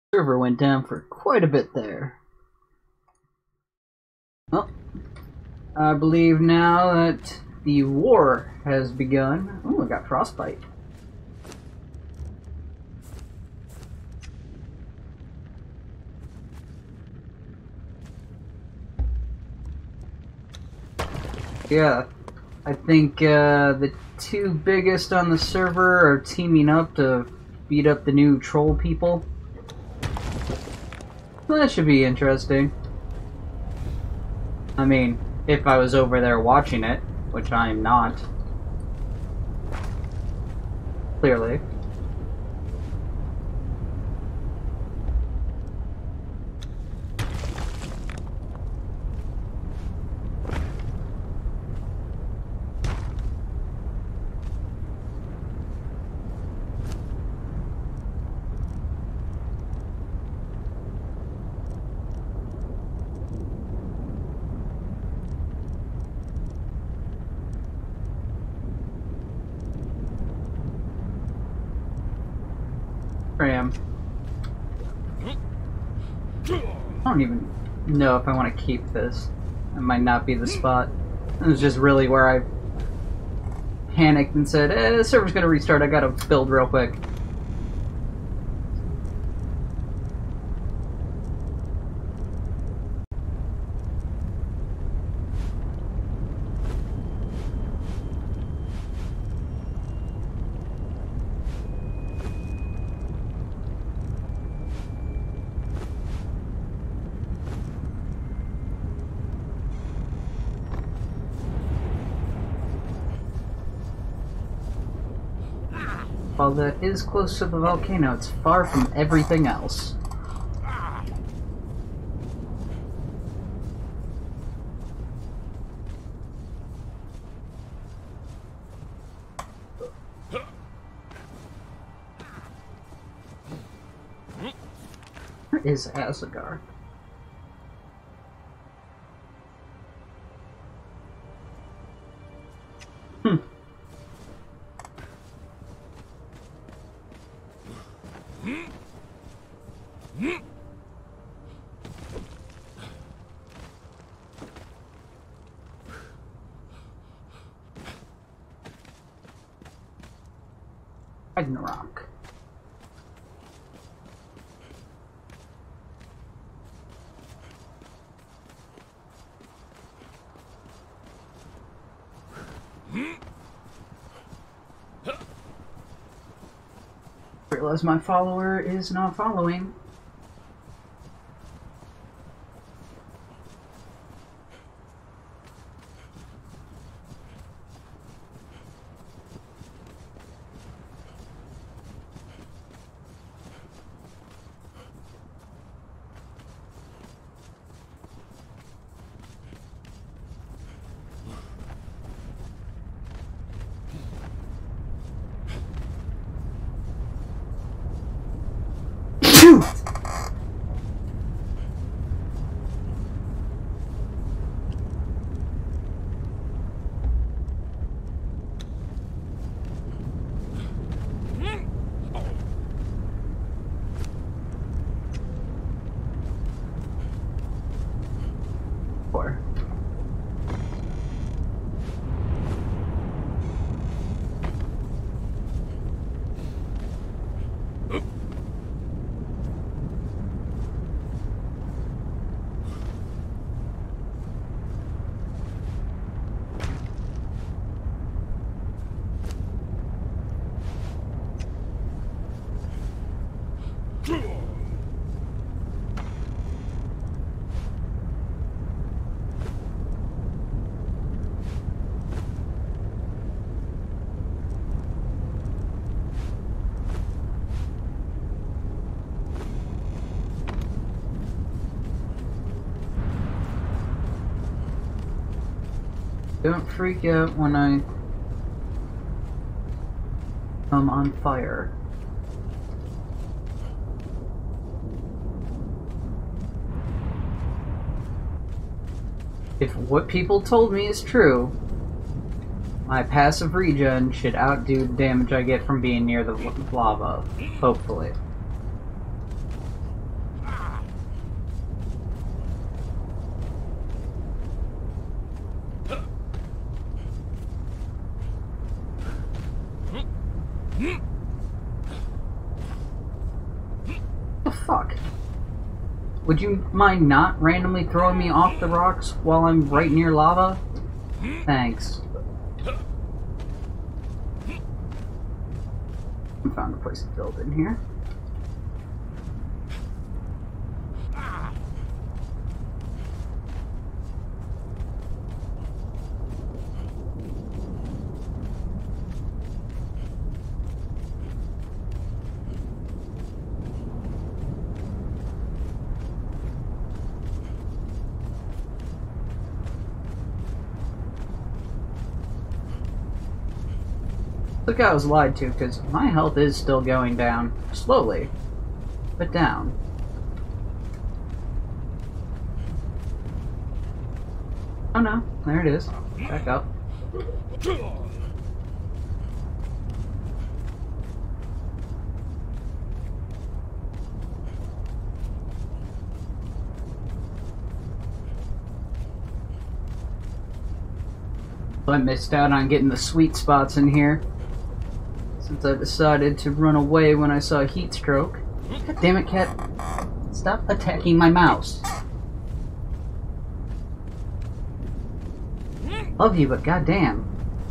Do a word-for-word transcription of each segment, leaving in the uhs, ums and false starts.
Server went down for quite a bit there. Well, I believe now that the war has begun. Oh, I got frostbite. Yeah, I think uh, the two biggest on the server are teaming up to beat up the new troll people. Well, that should be interesting. I mean, if I was over there watching it, which I'm not. Clearly. I am. I don't even know if I want to keep this. It might not be the spot. It was just really where I panicked and said, eh, the server's gonna restart, I gotta build real quick. While that is close to the volcano, it's far from everything else. Where is Asgard? Hmm. Ragnarok. Realize my follower is not following. Don't freak out when I come on fire. If what people told me is true, my passive regen should outdo the damage I get from being near the lava, hopefully. fuck? Would you mind not randomly throwing me off the rocks while I'm right near lava? Thanks. I found a place to build in here. Look, I was lied to, because my health is still going down. Slowly. But down. Oh no, there it is. Back up. I missed out on getting the sweet spots in here. Since I decided to run away when I saw a heat stroke. God damn it, cat. Stop attacking my mouse. Love you, but goddamn.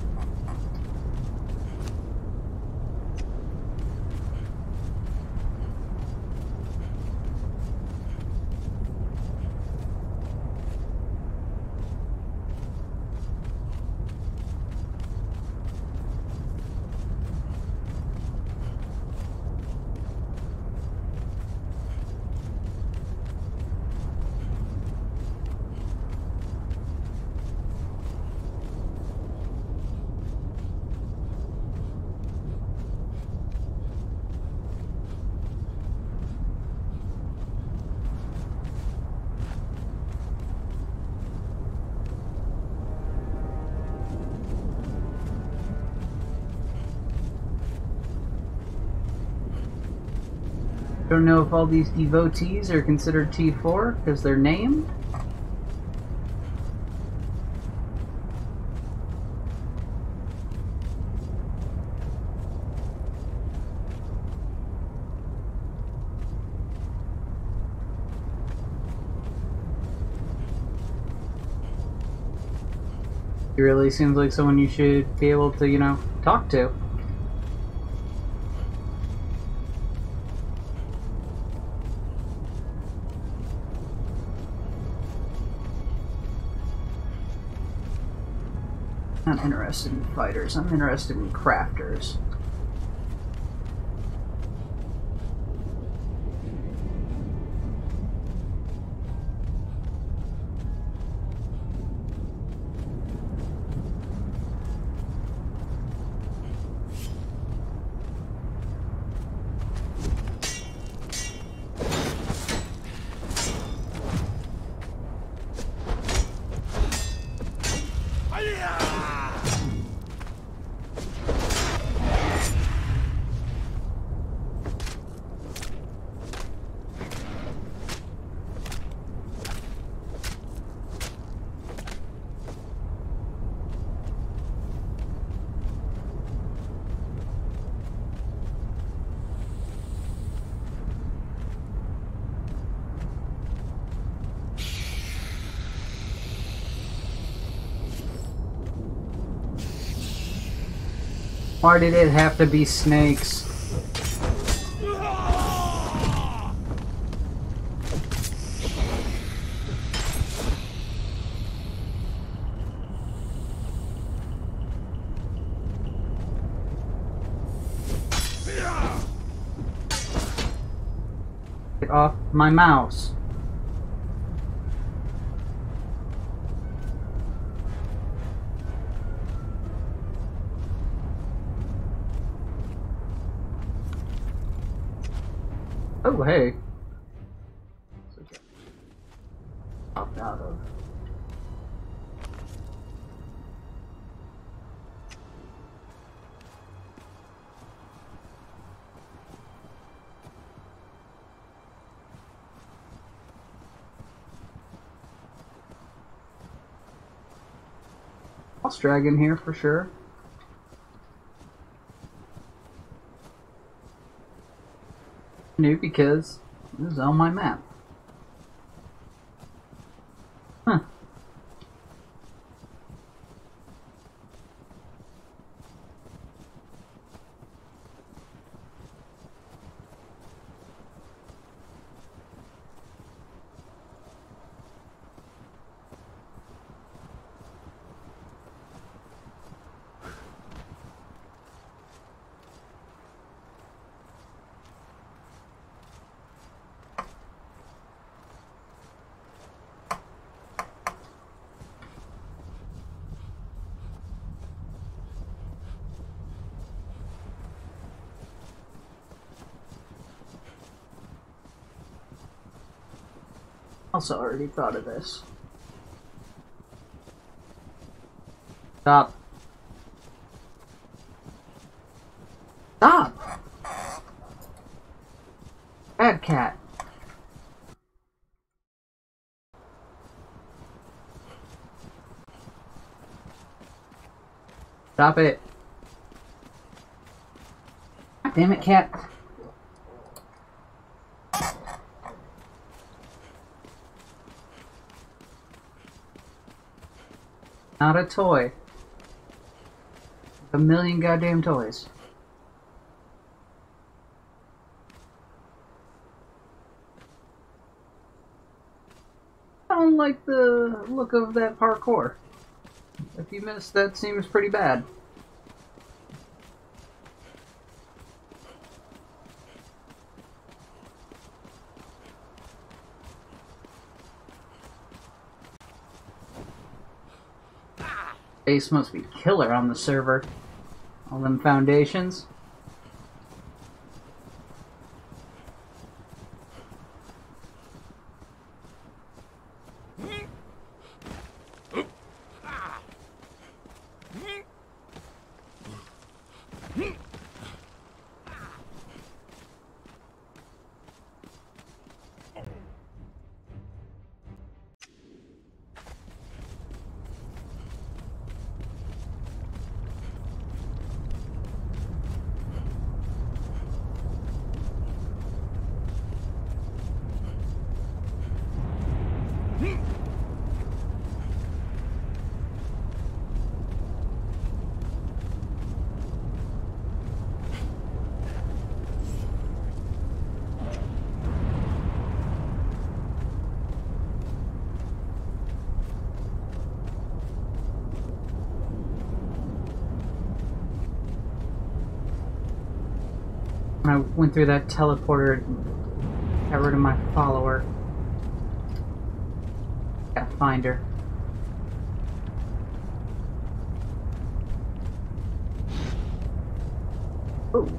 Don't know if all these devotees are considered T four because they're named. He really seems like someone you should be able to, you know, talk to. I'm not interested in fighters, I'm interested in crafters. Why did it have to be snakes? Get off my mouse. Oh, hey. Opt out of. I'll drag in here for sure. New because This is on my map. Huh. Also already thought of this. Stop. Stop! Bad cat. Stop it. God damn it, cat. Not a toy. A million goddamn toys. I don't like the look of that parkour. If you missed, that seems pretty bad. Base must be killer on the server. All them foundations. When I went through that teleporter, got rid of my follower. Gotta find her. Ooh.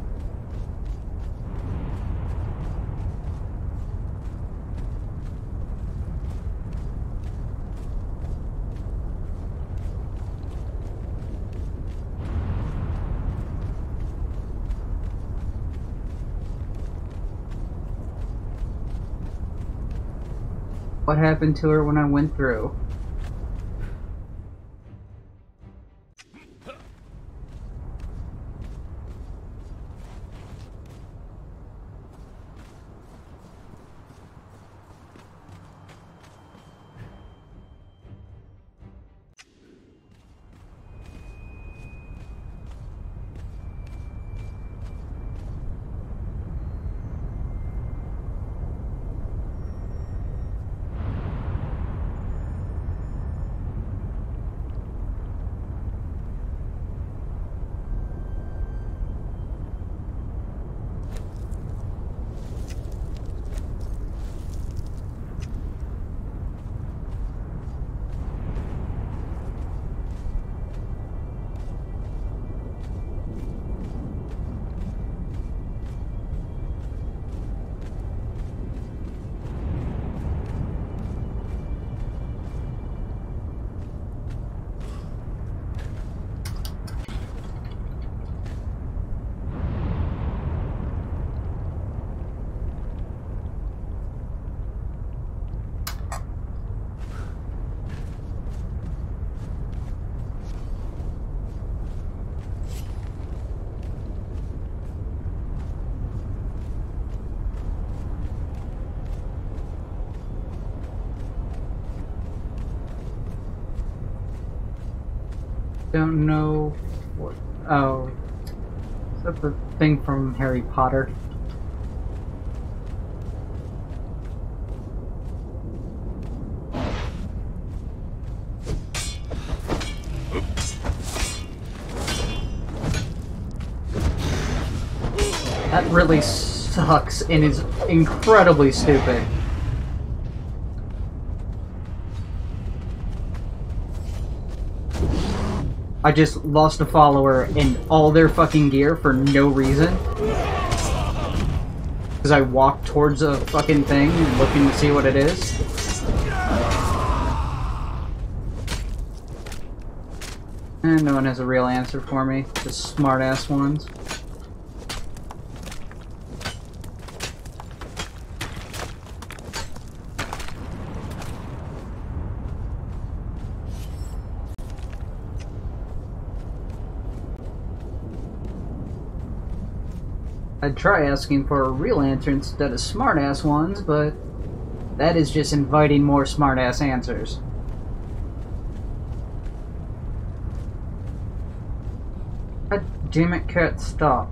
What happened to her when I went through? Don't know what. Oh. Is that the thing from Harry Potter? That really sucks and is incredibly stupid. I just lost a follower in all their fucking gear for no reason. Because I walked towards a fucking thing looking to see what it is. And no one has a real answer for me. Just smart-ass ones. I'd try asking for a real answer instead of smart-ass ones, but that is just inviting more smart-ass answers. God damn it, cat, stop.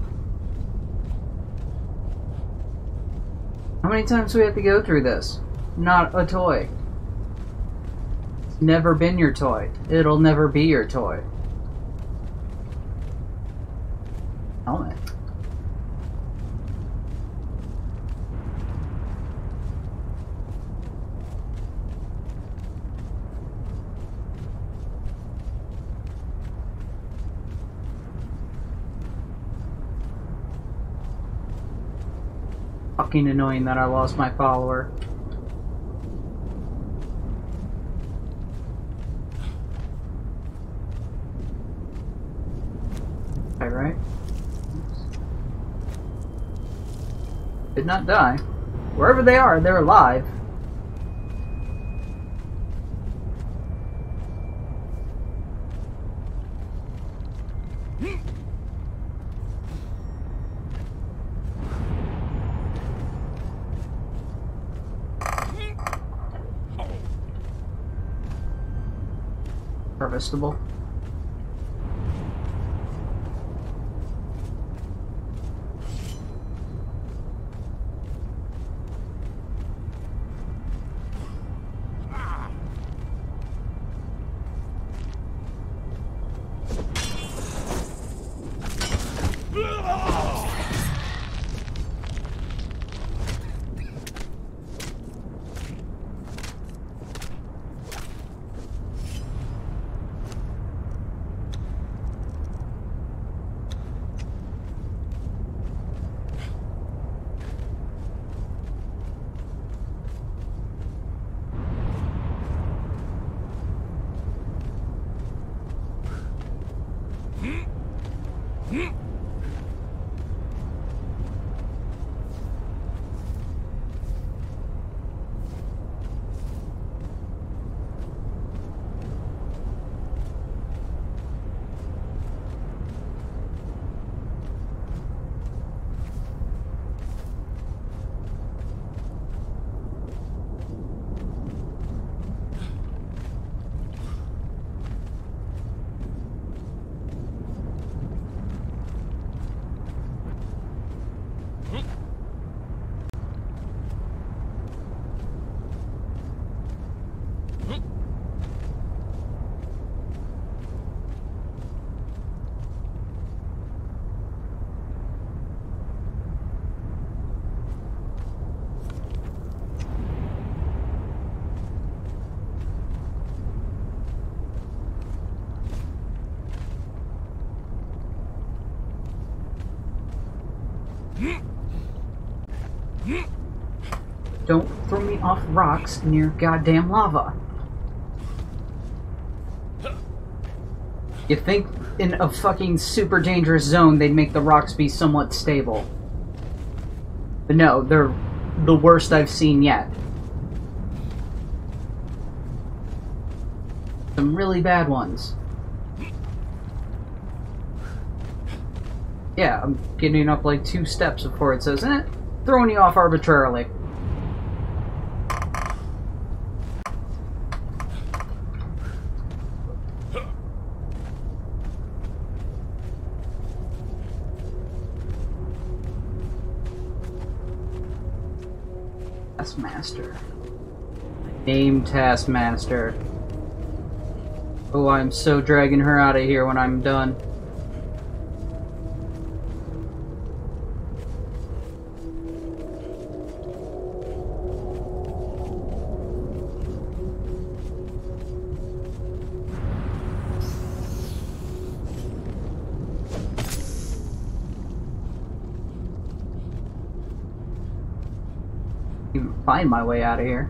How many times do we have to go through this? Not a toy. It's never been your toy. It'll never be your toy. Helmet. Fucking annoying that I lost my follower. Okay, right? Did not die. Wherever they are, they're alive. Harvestable. Don't throw me off rocks near goddamn lava. You think in a fucking super dangerous zone they'd make the rocks be somewhat stable. But no, they're the worst I've seen yet. Some really bad ones. Yeah, I'm getting up like two steps before it says, eh, throwing you off arbitrarily. Taskmaster. Name Taskmaster. Oh, I'm so dragging her out of here when I'm done. Even find my way out of here.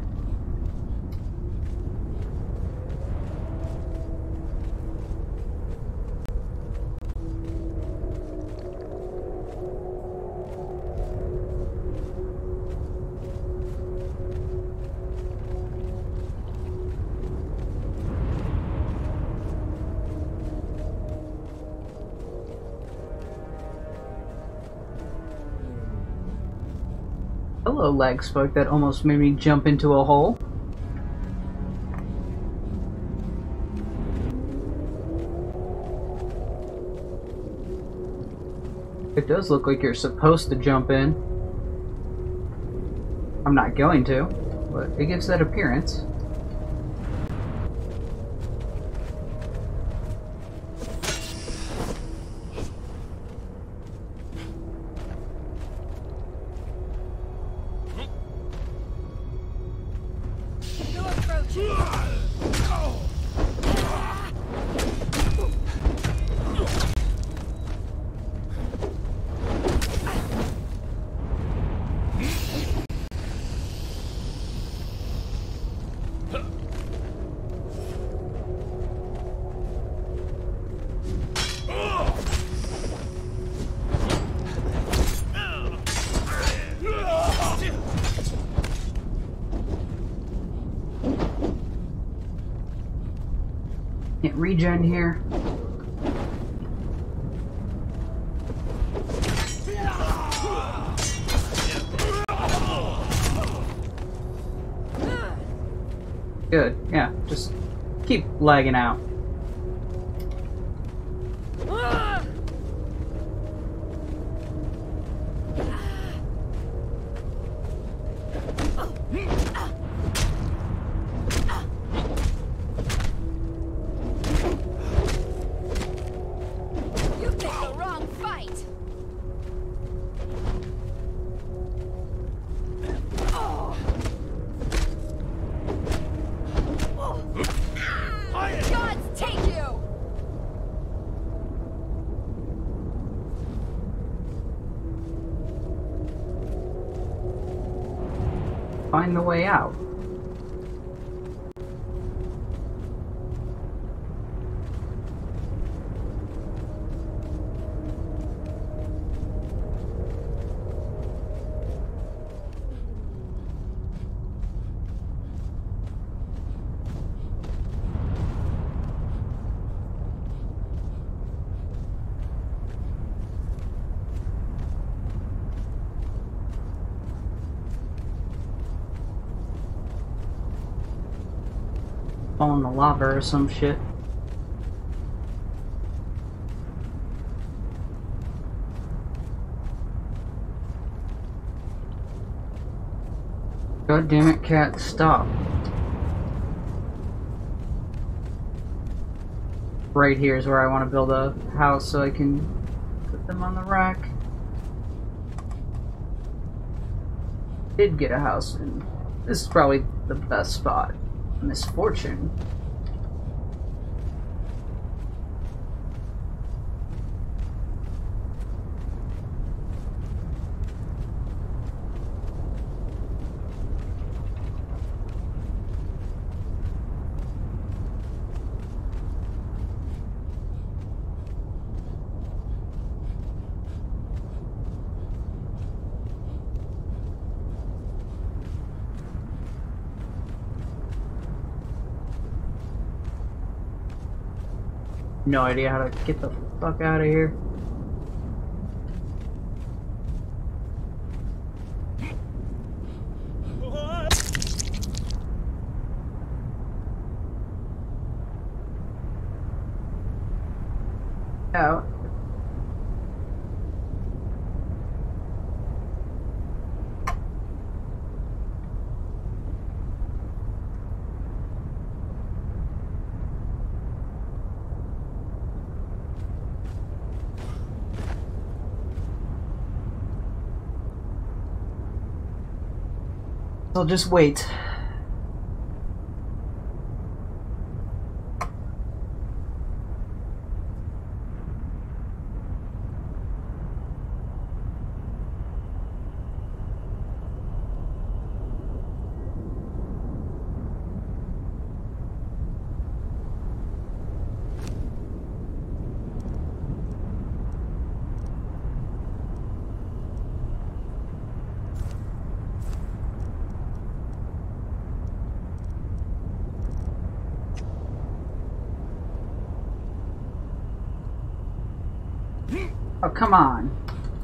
Hello, lag spoke that almost made me jump into a hole. It does look like you're supposed to jump in. I'm not going to, but it gives that appearance. Can't regen here. Good, yeah, just keep lagging out. Find the way out. Fall in the lava or some shit. God damn it, cat, stop. Right here is where I want to build a house so I can put them on the rack. Did get a house, and this is probably the best spot. Misfortune. No idea how to get the fuck out of here. Out. I'll just wait. Oh, come on.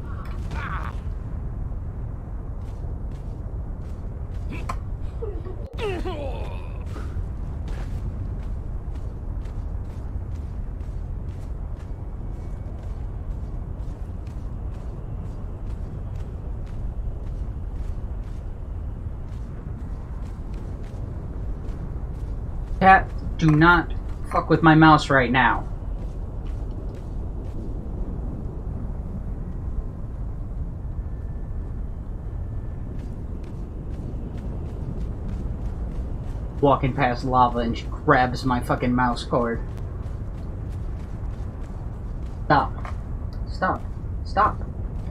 Cat, do not fuck with my mouse right now. Walking past lava and she grabs my fucking mouse cord. Stop. Stop. Stop.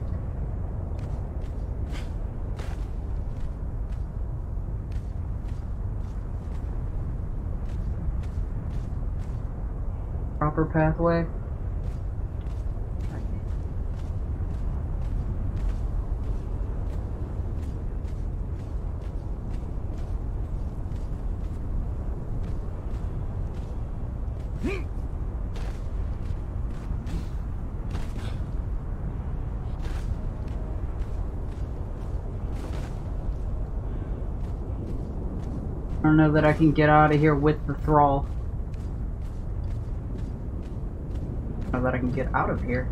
Proper pathway. I don't know that I can get out of here with the thrall. I don't know that I can get out of here.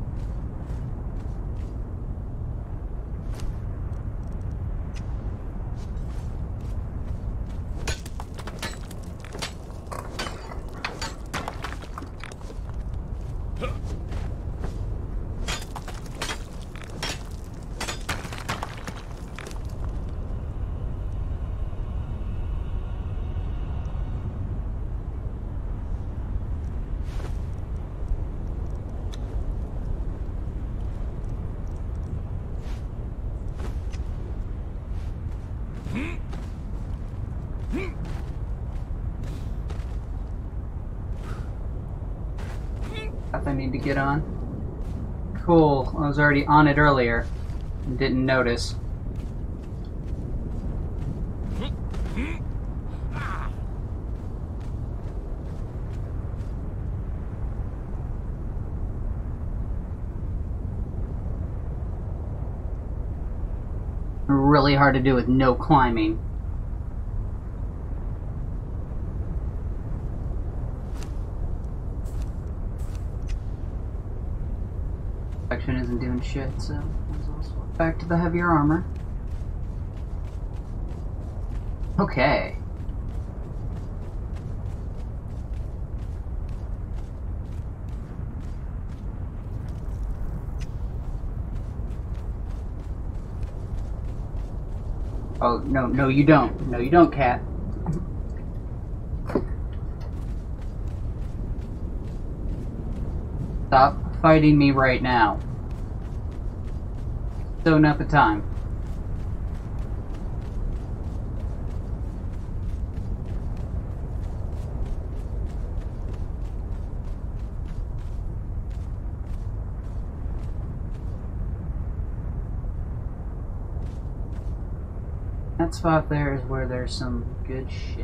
Path I need to get on. Cool. I was already on it earlier and didn't notice. Really hard to do with no climbing. Section isn't doing shit, so let's also back to the heavier armor. Okay. Oh, no, no you don't. No you don't, Cat. Stop fighting me right now. So not the time. That spot there is where there's some good shit.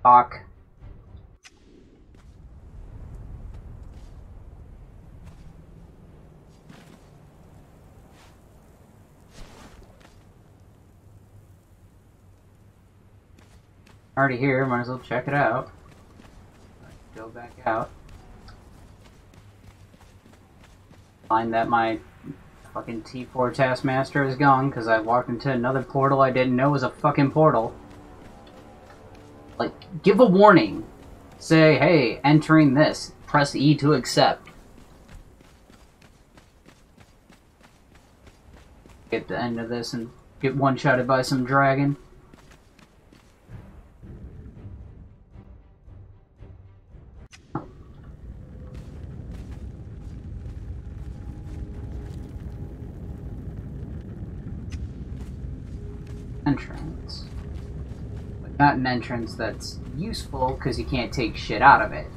Fuck. Already here, might as well check it out. Go back out. Find that my fucking T four Taskmaster is gone because I walked into another portal I didn't know was a fucking portal. Like, give a warning. Say, hey, entering this. Press E to accept. Get the end of this and get one-shotted by some dragon. Entrance. But not an entrance that's useful because you can't take shit out of it.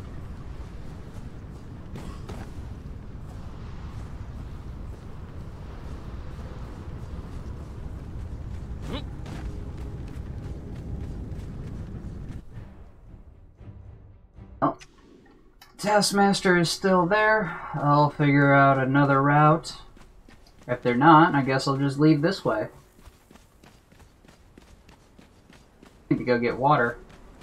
Oh. Taskmaster is still there. I'll figure out another route. If they're not, I guess I'll just leave this way. Need to go get water.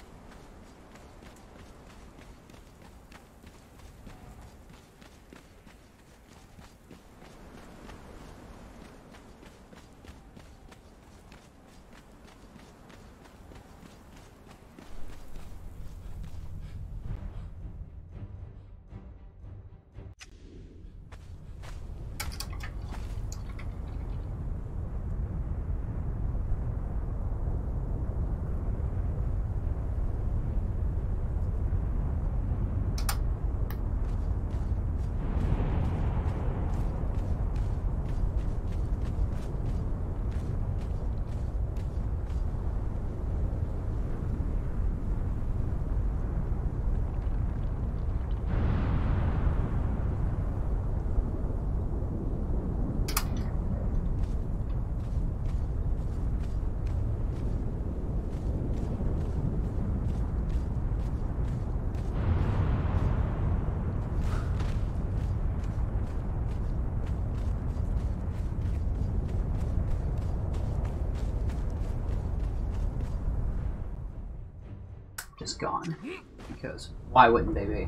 Just gone. Because why wouldn't they be?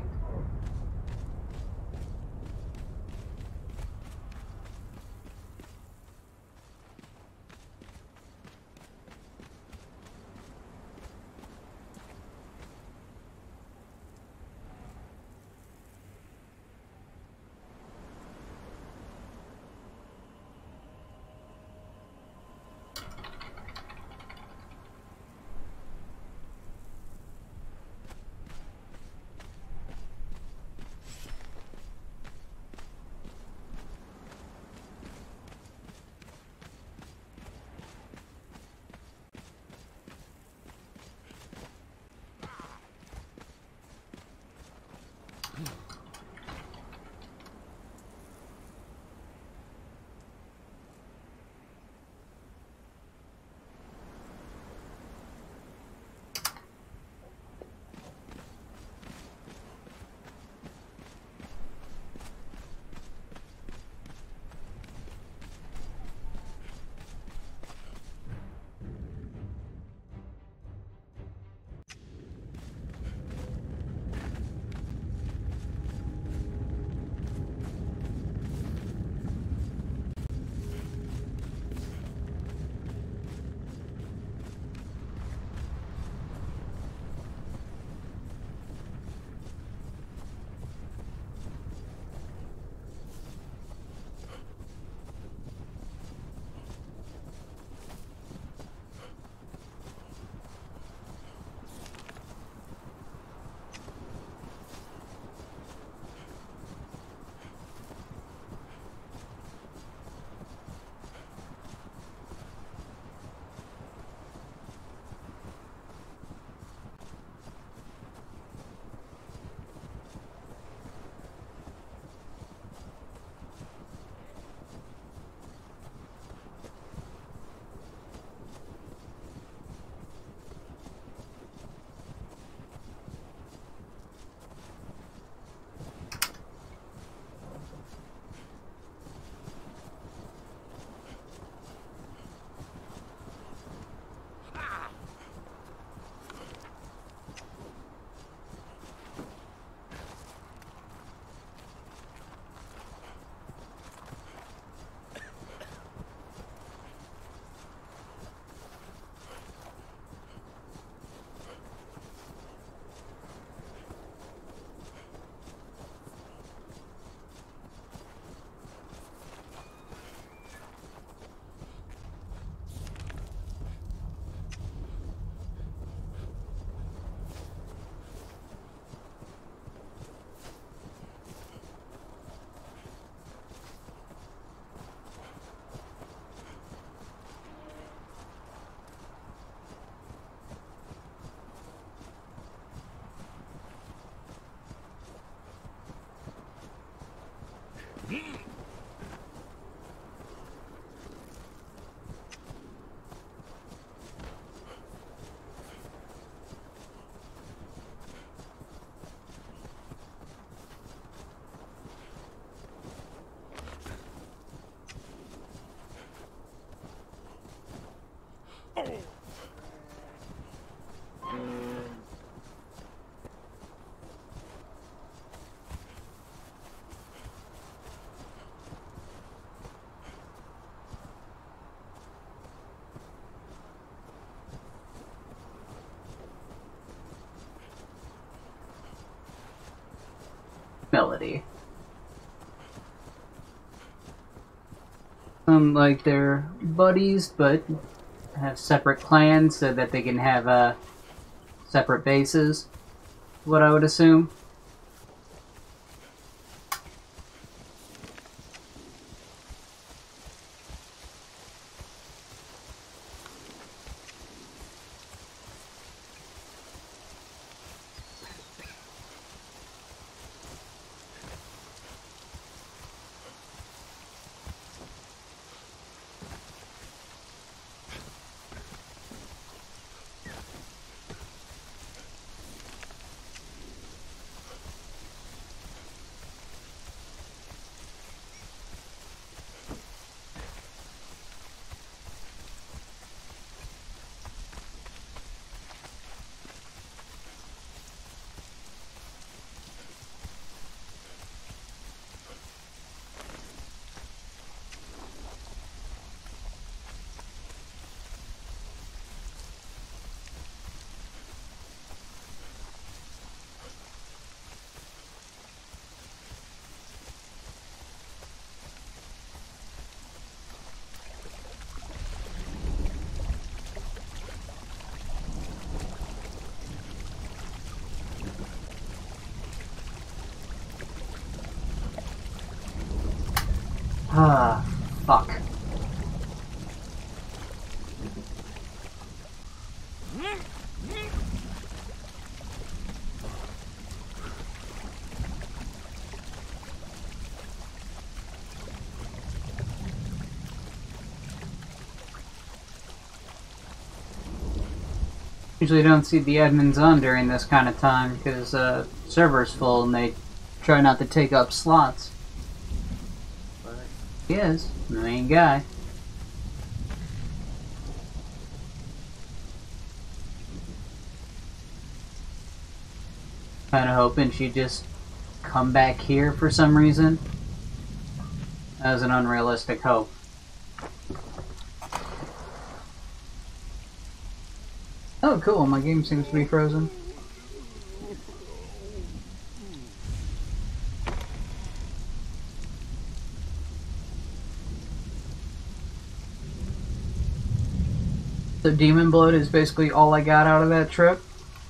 reality. Um, like they're buddies, but have separate clans so that they can have uh, separate bases. What I would assume. Ah, fuck. Usually don't see the admins on during this kind of time because uh, server's full and they try not to take up slots. But he is the main guy. Kinda hoping she'd just come back here for some reason. That was an unrealistic hope. Oh, cool. My game seems to be frozen. So Demon Blood is basically all I got out of that trip.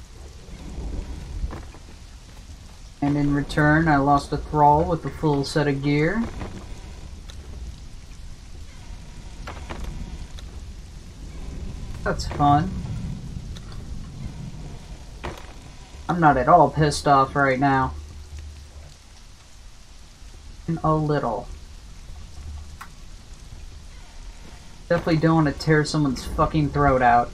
And in return, I lost a thrall with a full set of gear. That's fun. I'm not at all pissed off right now. A little. Definitely don't want to tear someone's fucking throat out.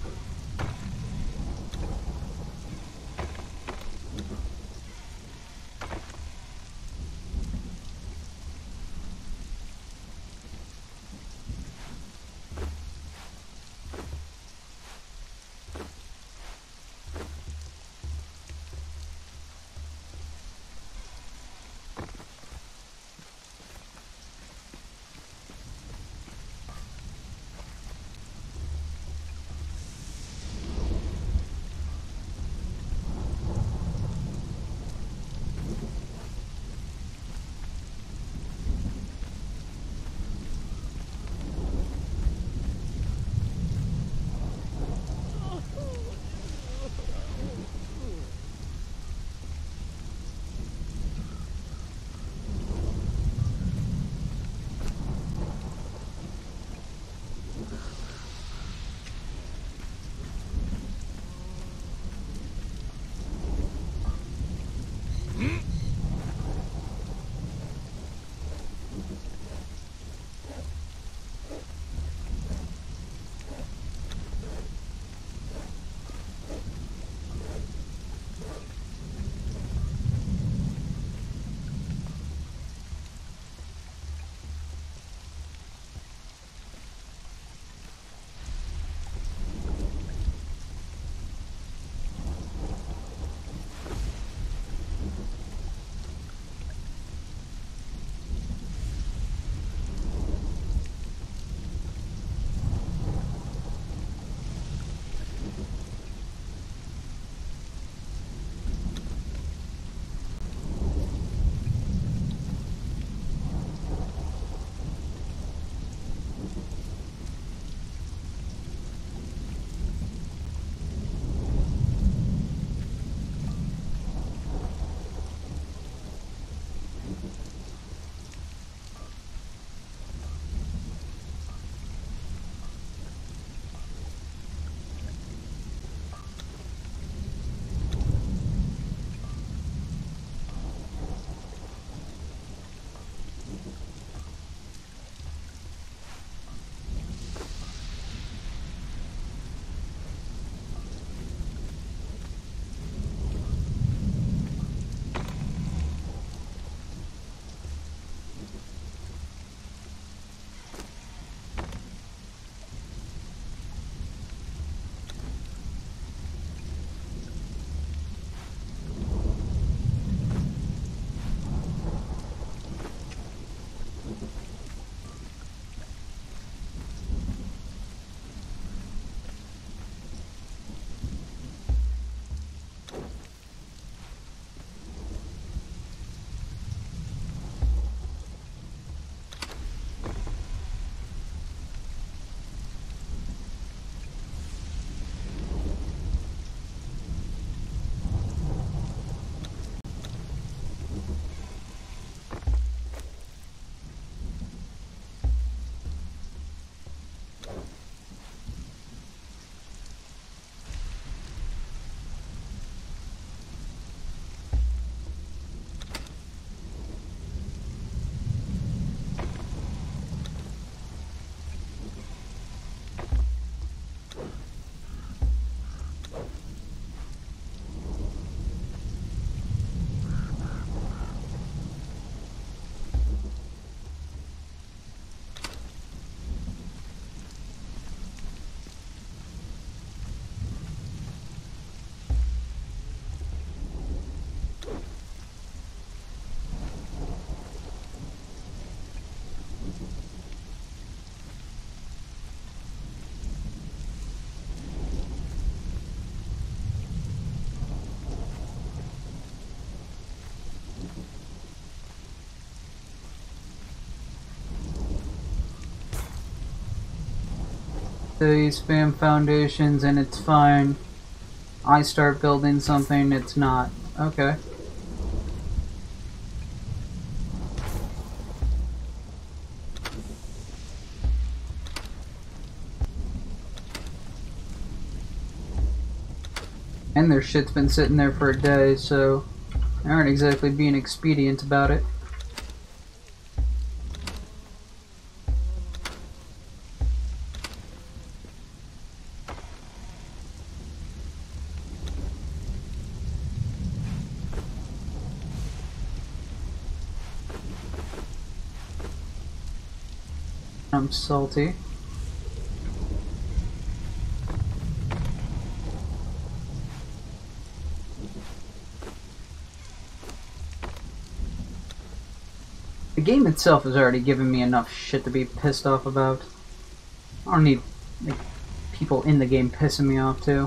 they spam foundations and it's fine. I start building something, it's not. Okay. And their shit's been sitting there for a day, so they aren't exactly being expedient about it. I'm salty. The game itself has already given me enough shit to be pissed off about. I don't need like, people in the game pissing me off too.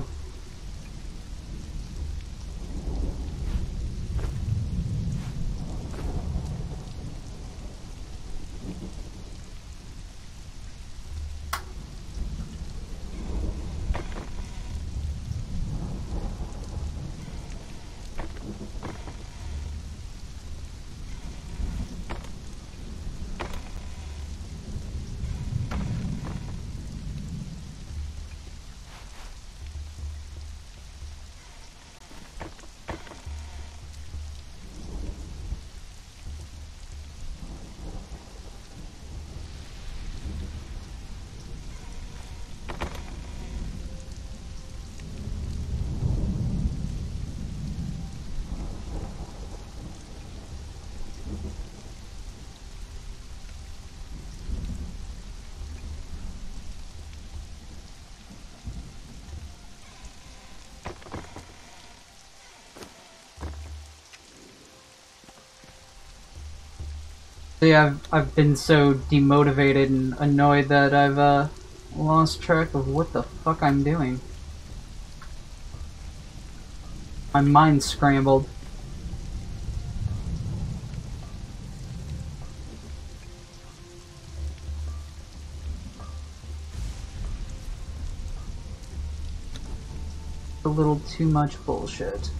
Yeah, I've, I've been so demotivated and annoyed that I've uh, lost track of what the fuck I'm doing. My mind's scrambled. A little too much bullshit.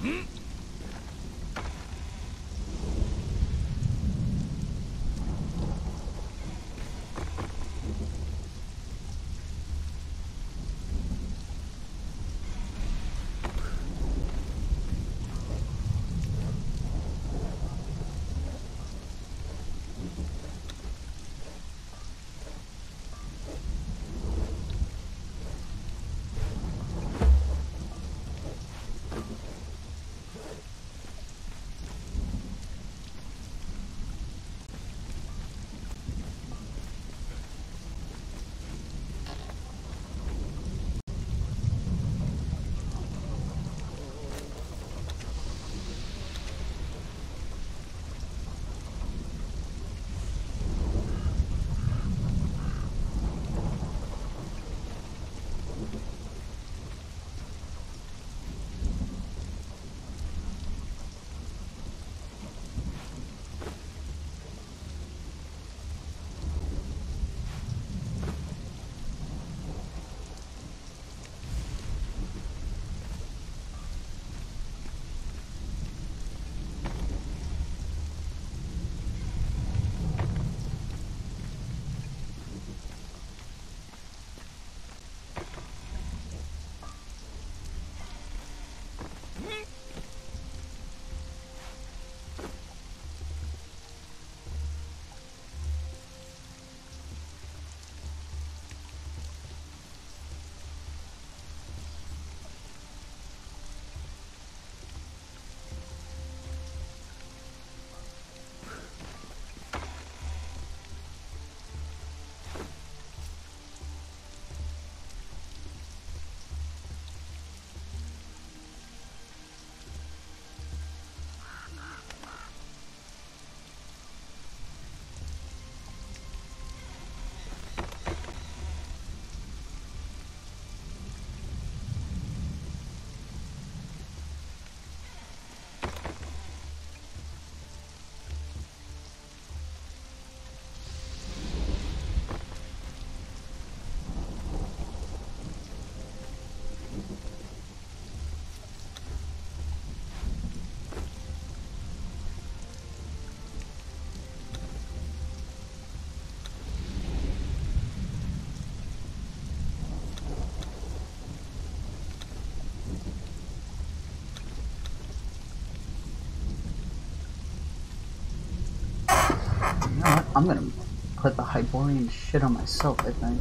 You know what? I'm gonna put the Hyborian shit on myself, I think.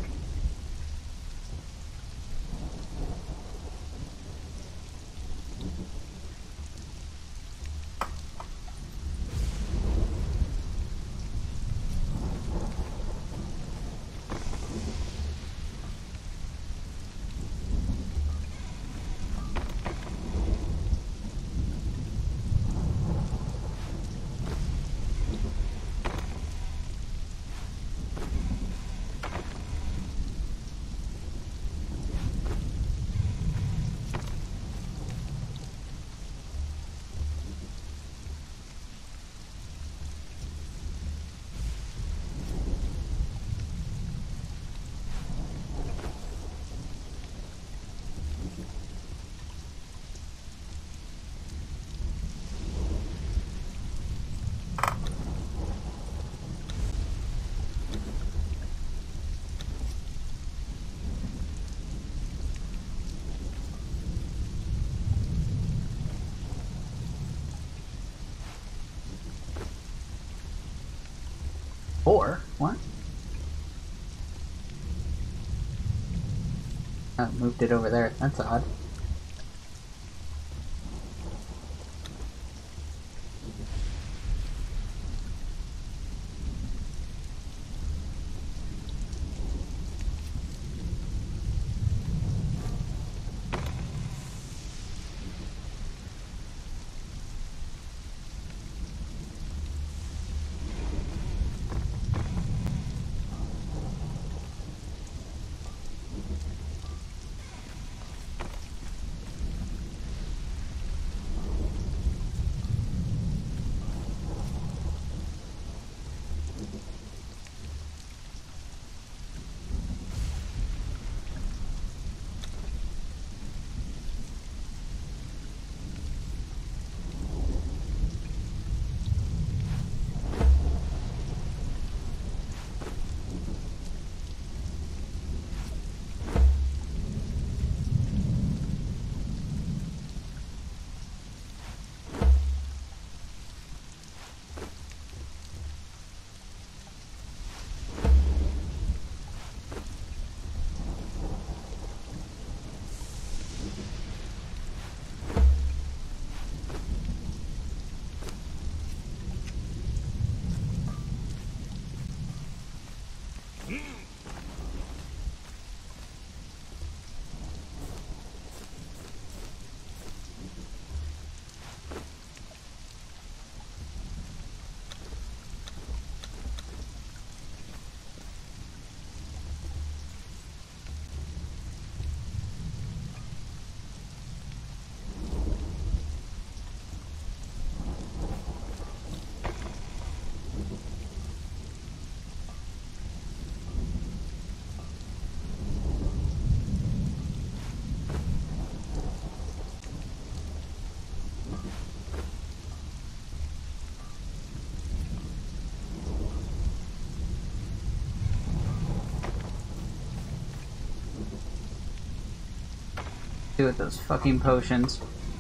Or what? Oh, moved it over there. That's odd. Do with those fucking potions.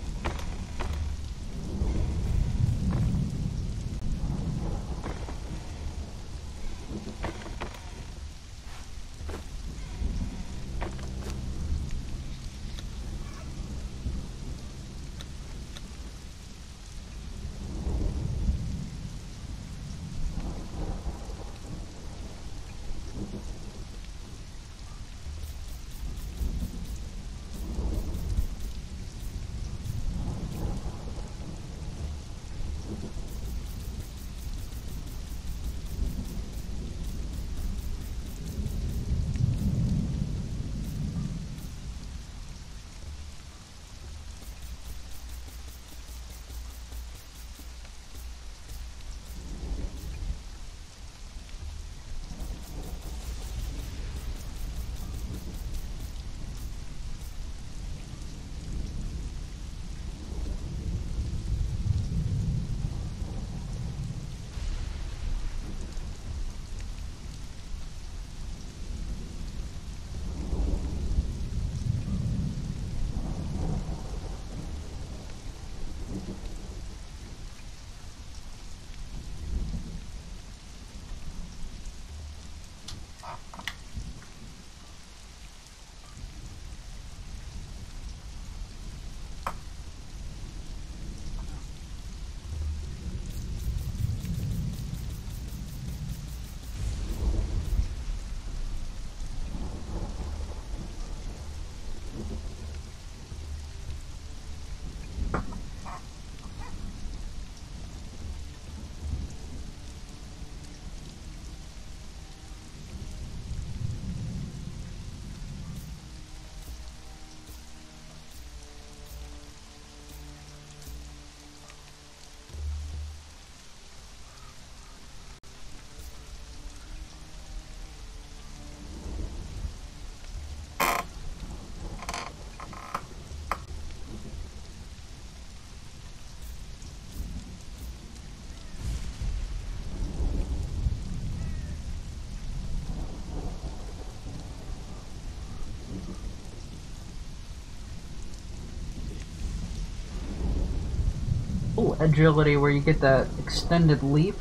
Oh, agility where you get that extended leap.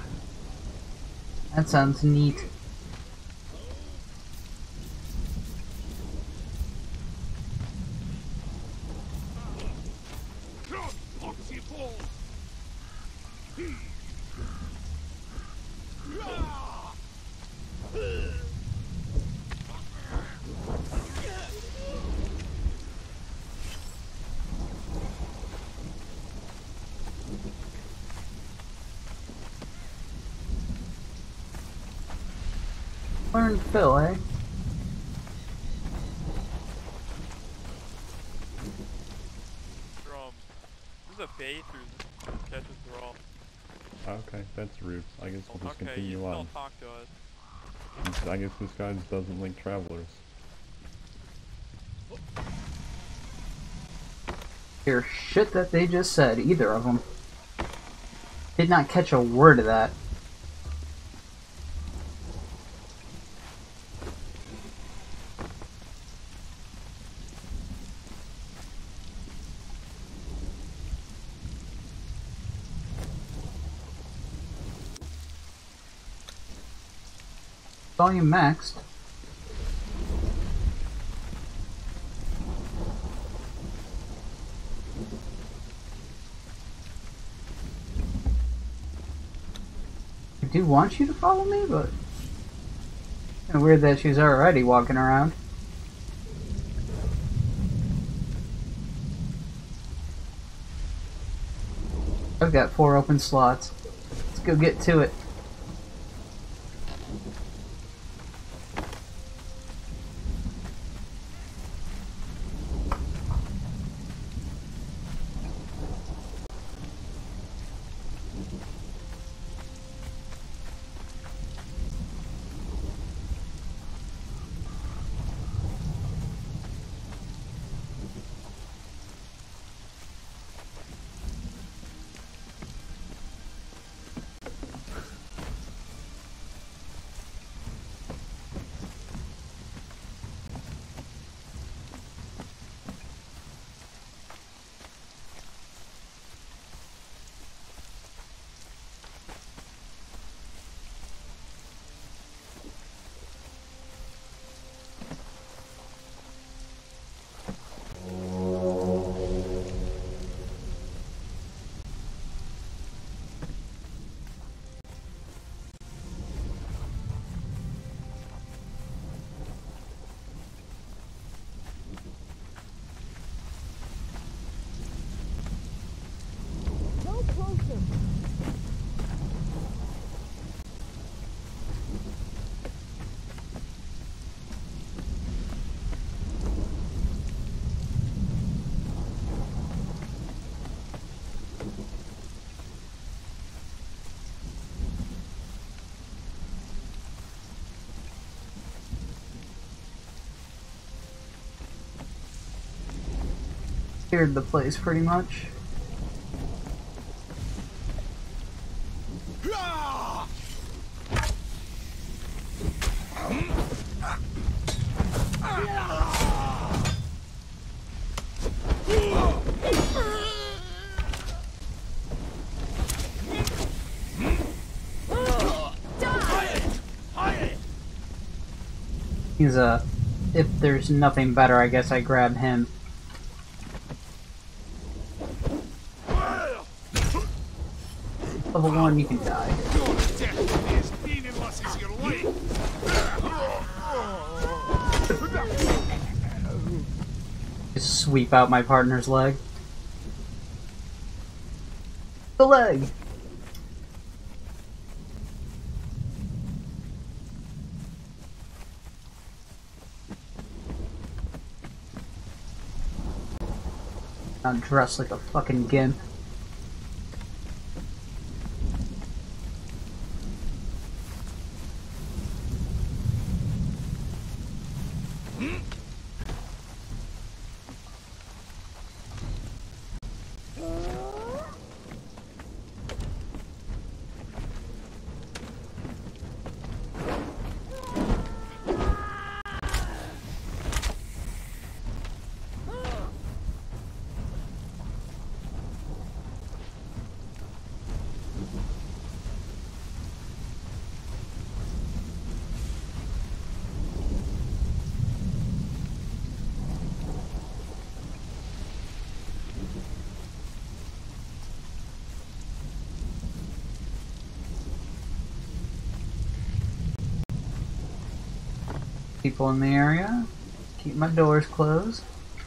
That sounds neat. Learn Phil, eh? Drum. There's a bay through catches thrall. Okay, that's rude. I guess we'll just Okay, continue you on. still talk to us. I guess this guy just doesn't like travelers. Hear shit that they just said, either of them. Did not catch a word of that. Volume maxed. I do want you to follow me, but it's weird that she's already walking around. I've got four open slots. Let's go get to it. cleared the place pretty much. He's a... If there's nothing better, I guess I grab him. Level one, you can die. Just sweep out my partner's leg. The leg! I'm dressed like a fucking gimp. People in the area. Keep my doors closed.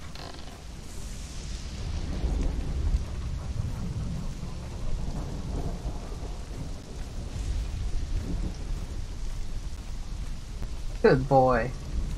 Good boy.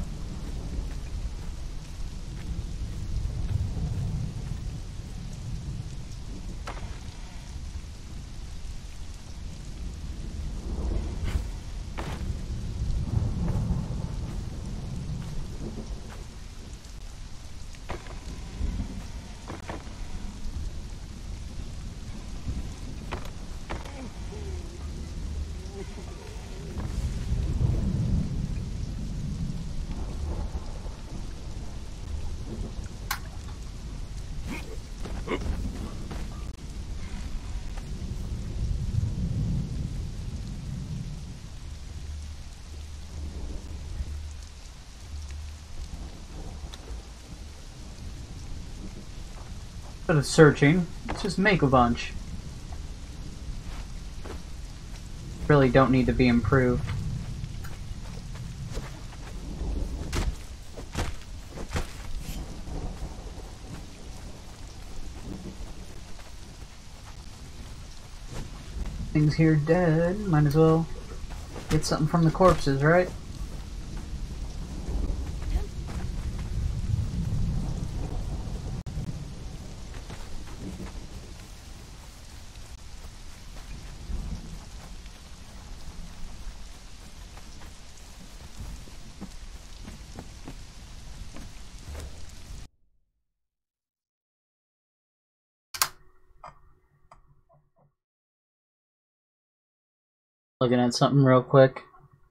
Instead of searching, let's just make a bunch. Really don't need to be improved. Things here dead, might as well get something from the corpses, right? Looking at something real quick.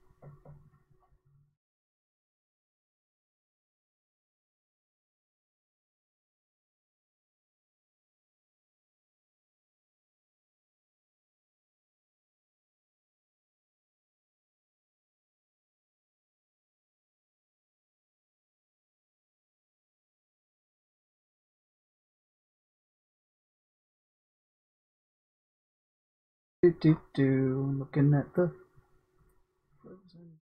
Do do do. Looking at the frozen.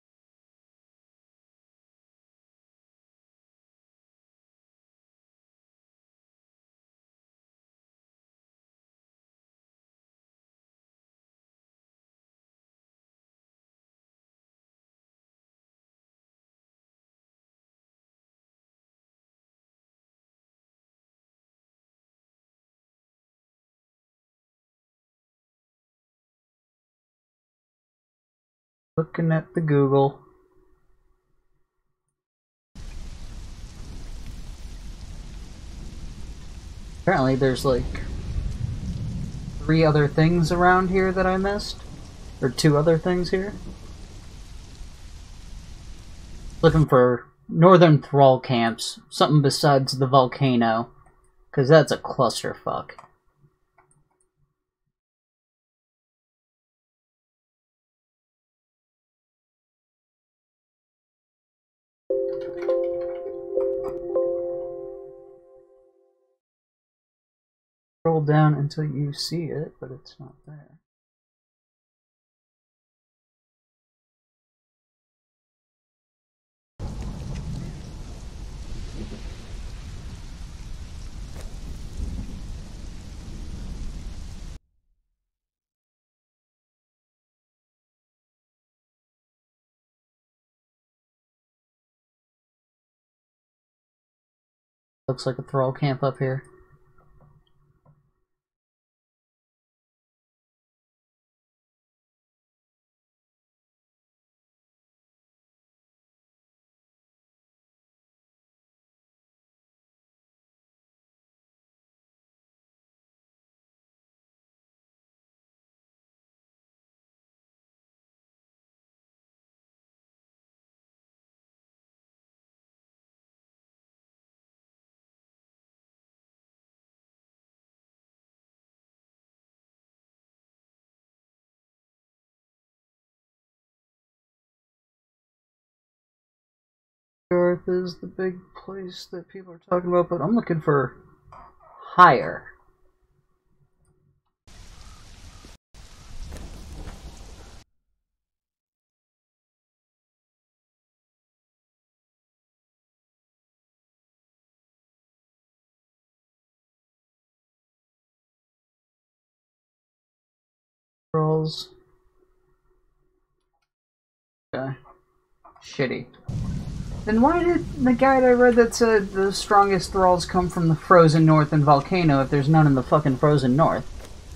Looking at the Google. Apparently there's like three other things around here that I missed. Or two other things here. Looking for northern thrall camps. Something besides the volcano. Because that's a clusterfuck. Scroll down until you see it, but it's not there. Looks like a thrall camp up here. Earth is the big place that people are talking about, but I'm looking for higher. Thralls. Okay. Shitty. Then why did the guide I read that said the strongest thralls come from the frozen north and volcano if there's none in the fucking frozen north?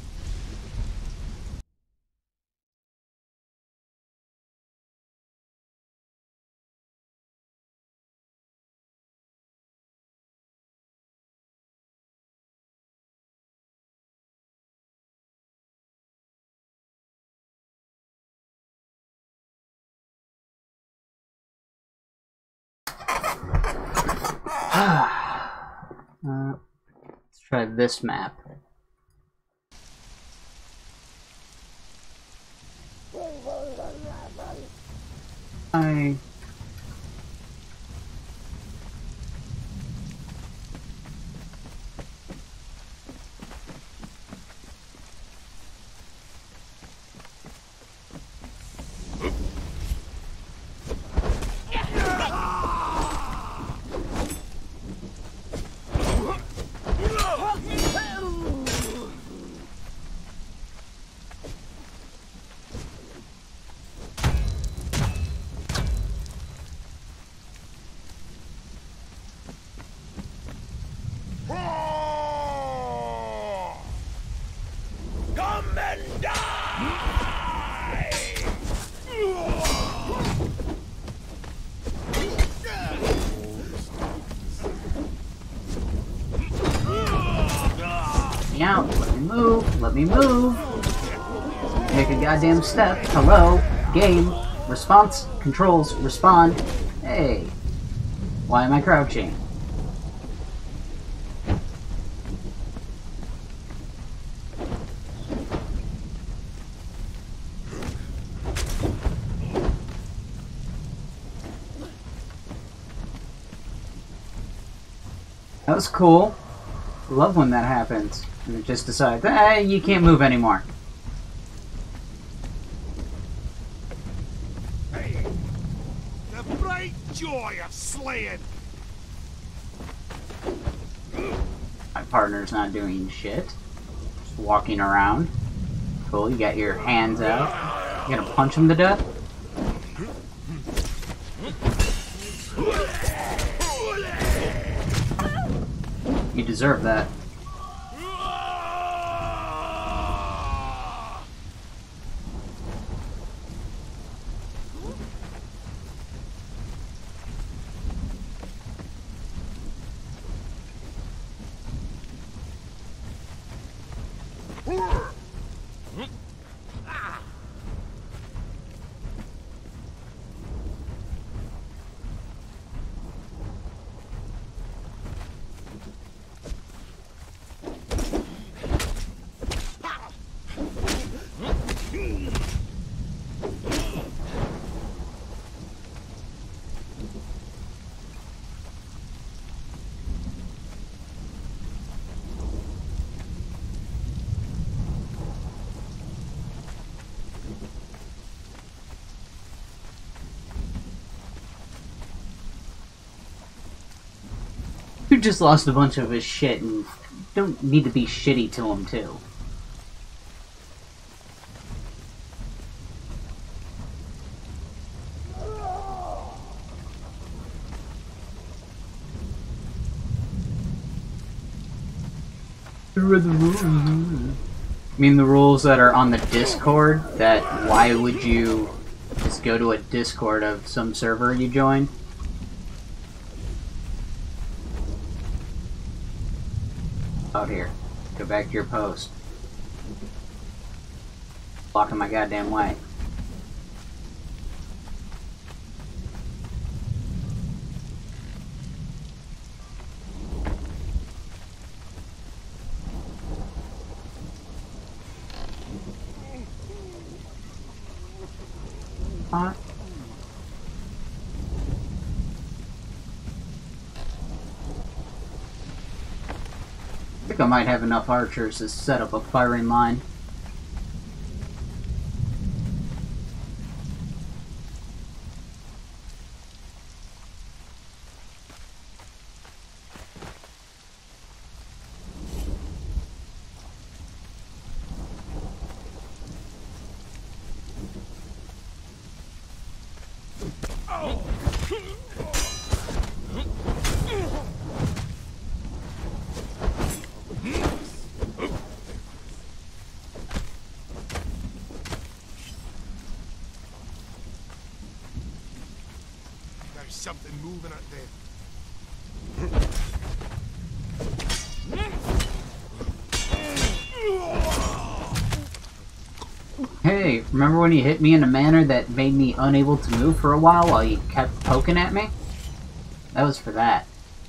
uh, let's try this map. I out. Let me move. Let me move. Make a goddamn step. Hello. Game. Response. Controls. Respond. Hey. Why am I crouching? That was cool. Love when that happens. And it just decides, eh, you can't move anymore. Hey, the bright joy of slaying. My partner's not doing shit. Just walking around. Cool, you got your hands out. You gonna punch him to death? You deserve that. Who just lost a bunch of his shit and don't need to be shitty to him too. Here are the rules. I mean the rules that are on the Discord, that why would you just go to a Discord of some server you join? Out here. Go back to your post. Blocking my goddamn way. Huh? I think I might have enough archers to set up a firing line. There's something moving out there. Hey, remember when you hit me in a manner that made me unable to move for a while while you kept poking at me? That was for that.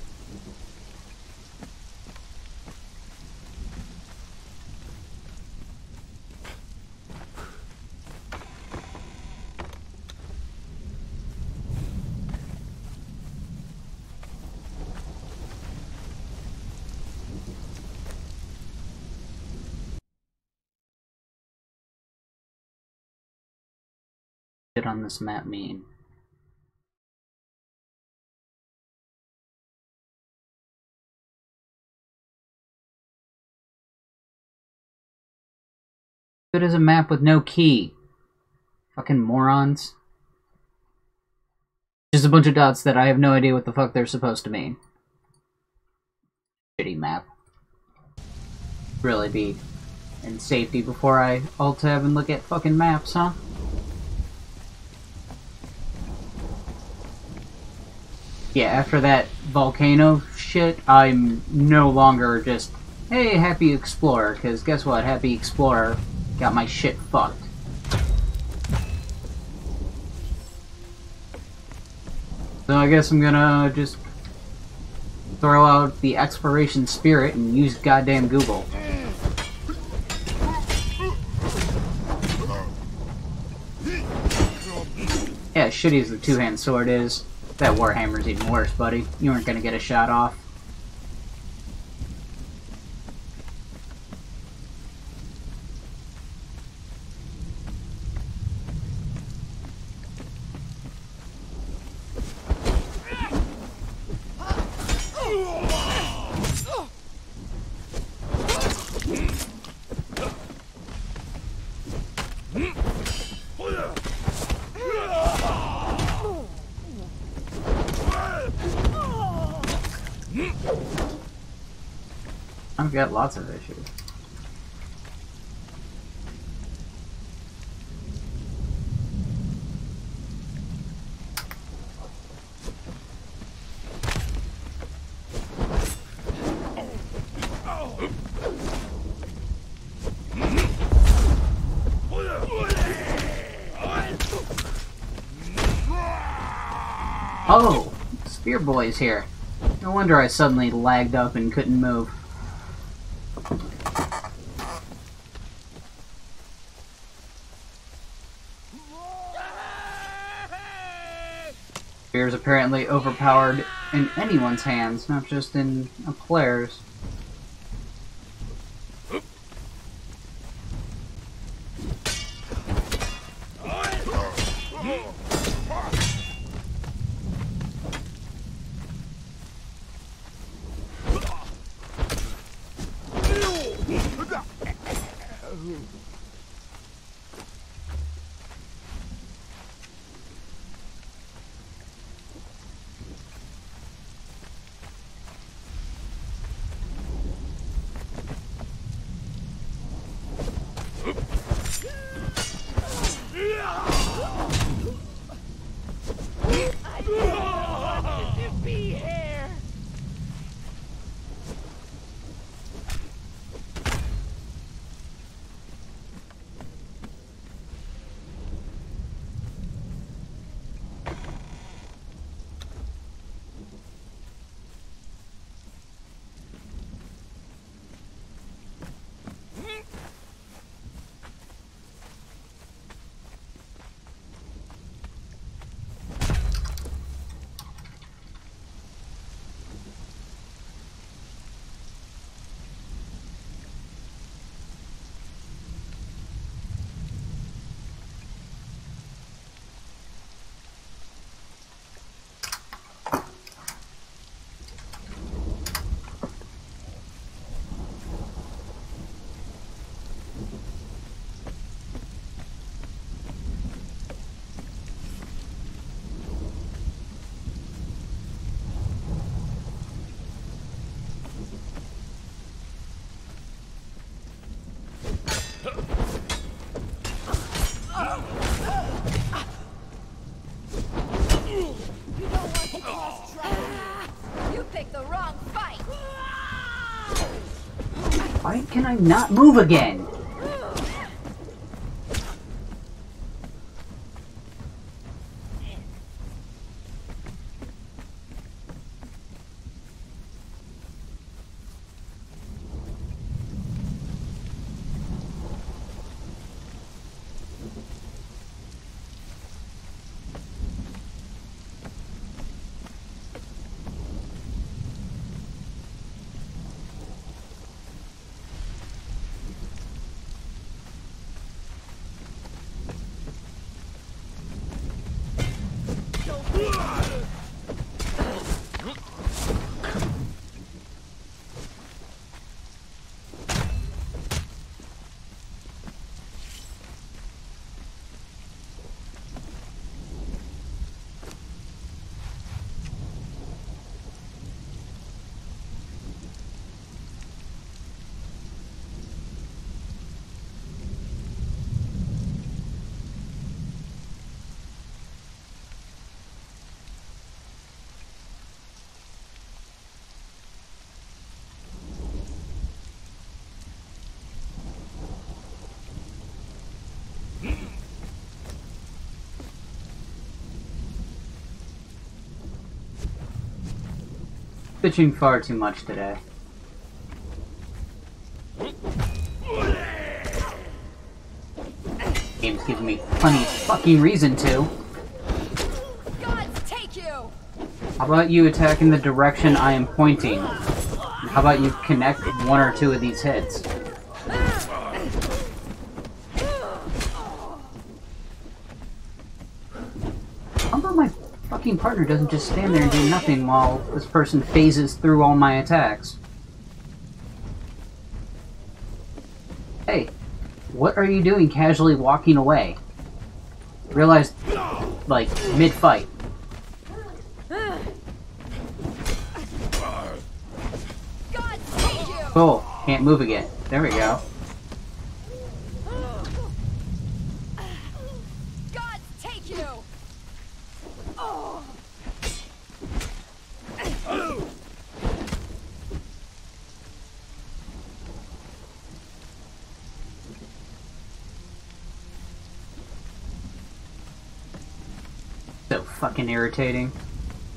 What on this map mean? It is a map with no key. Fucking morons. Just a bunch of dots that I have no idea what the fuck they're supposed to mean. Shitty map. Really be in safety before I alt tab and look at fucking maps, huh? Yeah, after that volcano shit, I'm no longer just, hey, Happy Explorer, because guess what? Happy Explorer got my shit fucked. So I guess I'm gonna just throw out the exploration spirit and use goddamn Google. Yeah, as shitty as the two-hand sword is, that Warhammer's even worse, buddy. You weren't gonna get a shot off. I've got lots of issues. Oh! Spear Boy's here. No wonder I suddenly lagged up and couldn't move. Spear is apparently overpowered in anyone's hands, not just in a player's. Why can I not move again? Bitching far too much today. Game's giving me plenty of fucking reason to. Gods take you. How about you attack in the direction I am pointing? And how about you connect one or two of these hits? How about my fucking partner doesn't just stand there and do nothing while this person phases through all my attacks? Hey, what are you doing casually walking away? Realize, like, mid-fight. Cool, can't move again. There we go. Gods take you. So fucking irritating.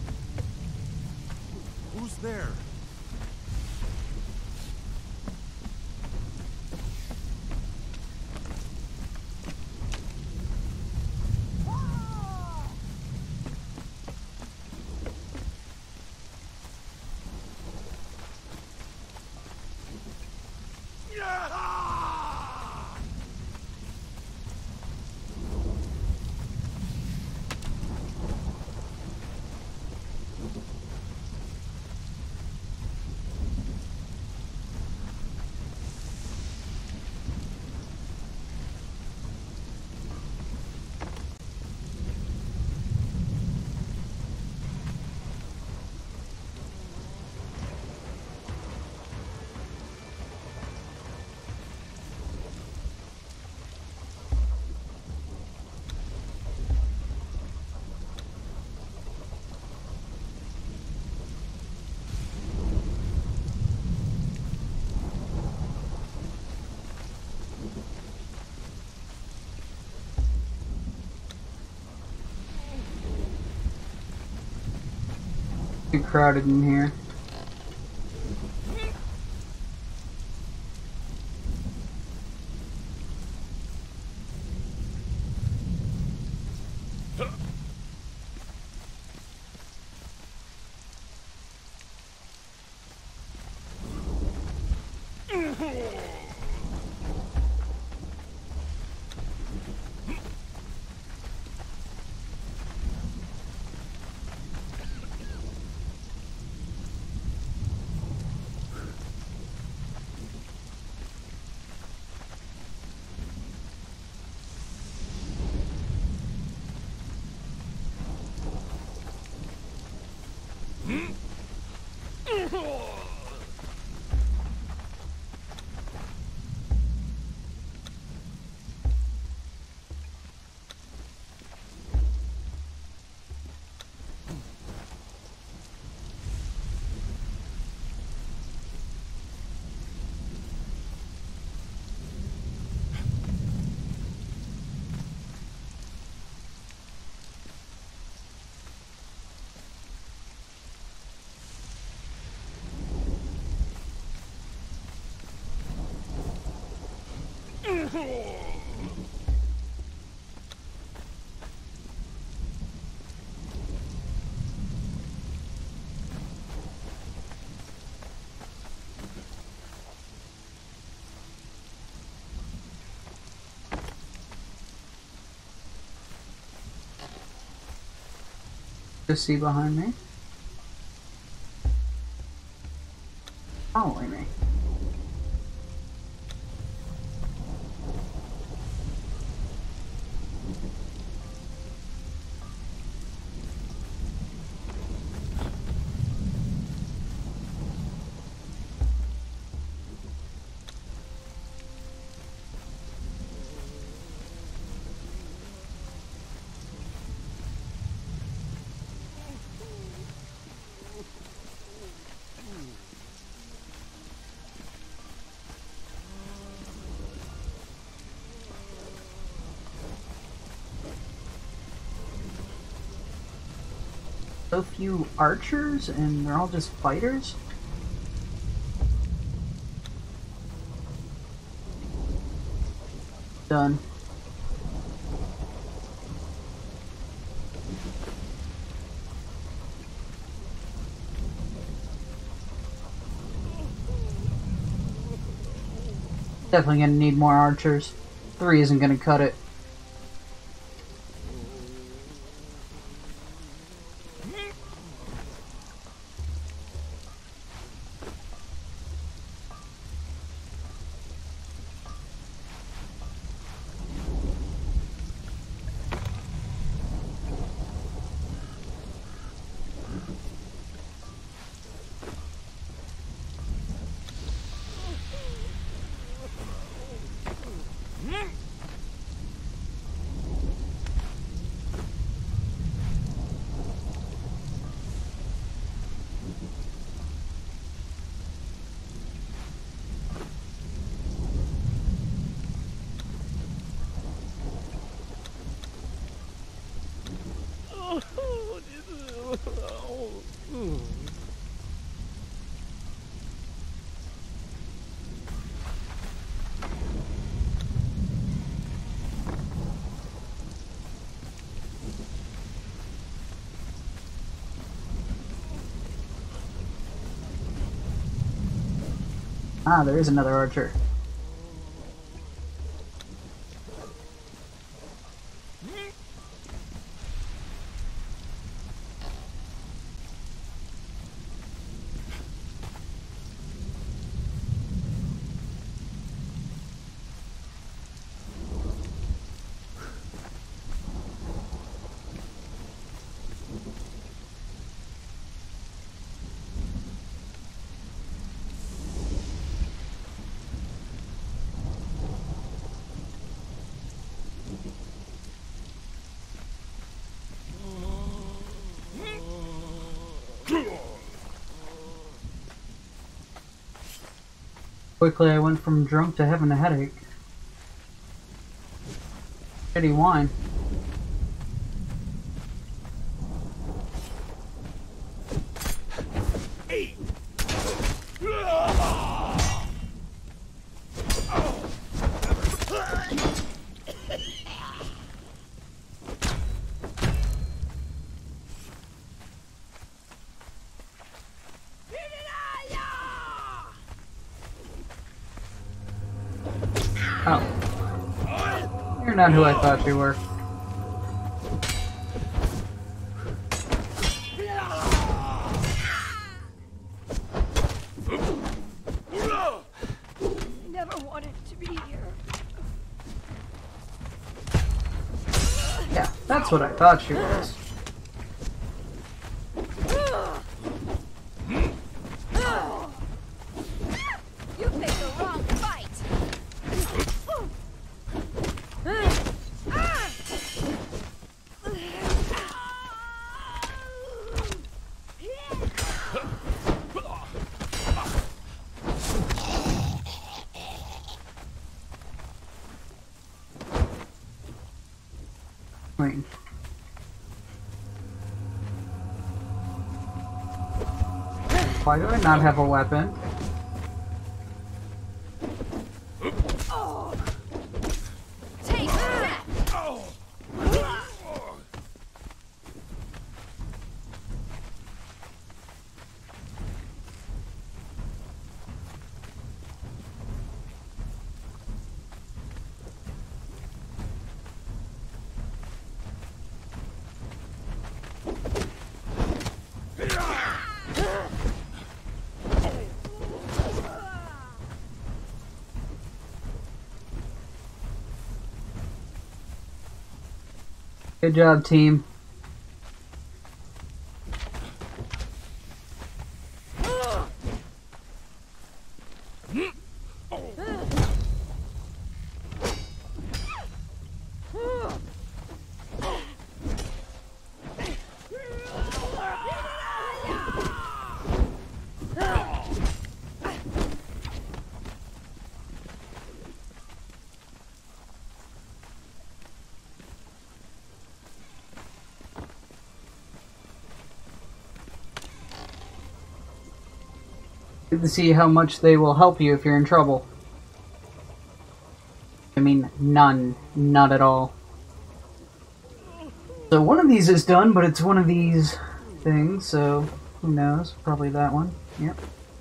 Too crowded in here. Just see behind me. Following me. So few archers and they're all just fighters? Done. Definitely gonna need more archers. Three isn't gonna cut it. Ah, there is another archer. Quickly, I went from drunk to having a headache. Shitty wine. Oh. You're not who I thought you were. Never wanted to be here. Yeah, that's what I thought she was. You picked the wrong fight. Wait. Why do I not have a weapon? Take that. Good job, team. Good to see how much they will help you if you're in trouble. I mean, none. Not at all. So one of these is done, but it's one of these things, so who knows? Probably that one. Yep.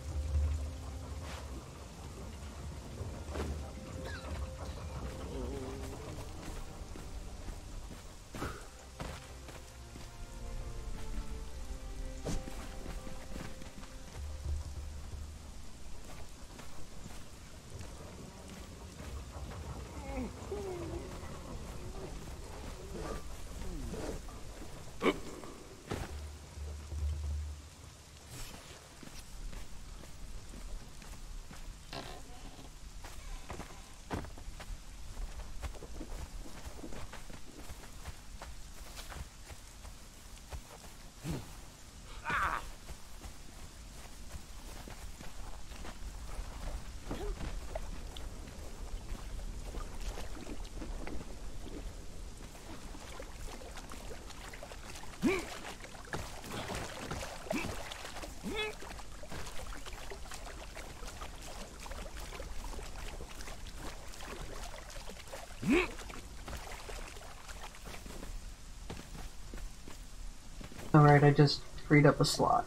Alright, I just freed up a slot.